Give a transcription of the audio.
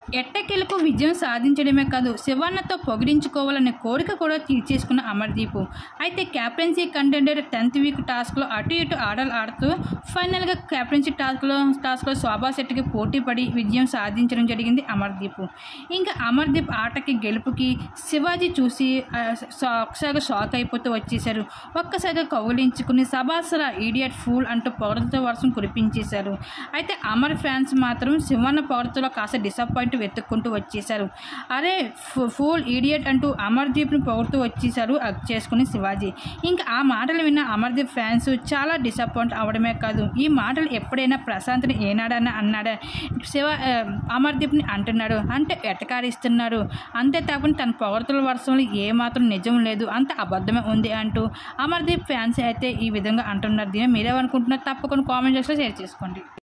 ఎట్టకేలకు విజయం సాధించడమే కాదు శివన్నతో పొగిడించుకోవాలనే కోరిక కూడా తీర్చేసుకున్న అమర్దీప్. అయితే క్యాప్టెన్సీ కంటెండర్ 10th వీక్ టాస్క్లో అటు ఇటు ఆటలు ఆడుతూ ఫైనల్గా క్యాప్టెన్సీ టాస్క్లో శోభా శెట్టికి పోటీ పడి విజయం సాధించడం జరిగింది అమర్దీప్. ఇంకా అమర్దీప్ ఆటకి గెలుపుకి శివాజీ చూసి ఒకసారిగా షాక్ అయిపోతూ వచ్చేశారు. ఒక్కసారిగా కౌగిలించుకుని సబాసరా ఈడియట్ ఫూల్ అంటూ పొగడతో వర్షం కురిపించేశారు. అయితే అమర్ ఫ్యాన్స్ మాత్రం శివన్న పొగడతలో కాస్త డిసప్పాయింట్ వెతుక్కుంటూ వచ్చేశారు. అరే ఫూల్ ఈడియట్ అంటూ అమర్దీప్ని పొగుడుతూ వచ్చేశారు హగ్ చేసుకుని శివాజీ. ఇంకా ఆ మాటలు విన్న అమర్దీప్ ఫ్యాన్స్ చాలా డిసప్పాయింట్ అవడమే కాదు ఈ మాటలు ఎప్పుడైనా ప్రశాంత్ని ఏనాడన్నా అన్నాడా, అమర్దీప్ని అంటున్నాడు అంటే ఎటకారిస్తున్నాడు, అంతేకాకుండా తన పొగడతల వర్షంలో ఏమాత్రం నిజం లేదు అంత అబద్ధమే ఉంది అంటూ అమర్దీప్ ఫ్యాన్స్ అయితే ఈ విధంగా అంటున్నారు. దీన్ని మీరేమనుకుంటున్నారు తప్పకుండా కామెంట్ చేసి షేర్ చేసుకోండి.